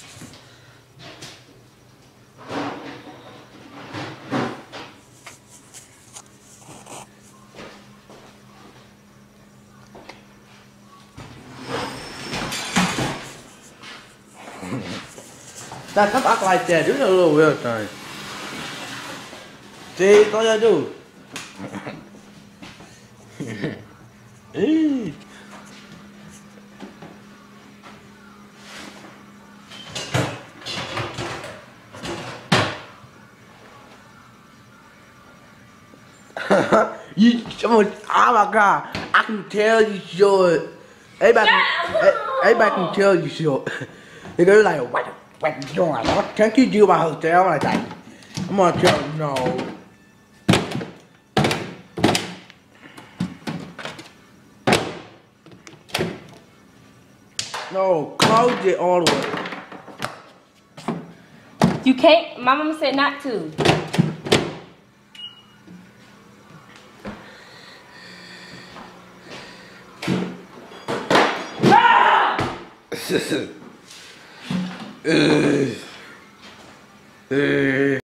Stop acting like that. Do a little weird thing. See, that's all you do. Oh my God, I can tell you short. Everybody can tell you short. They go like, what you doing? What can't you do my hotel? I'm like, I'm gonna tell you no. No, close it all the way. You can't. My mama said not to.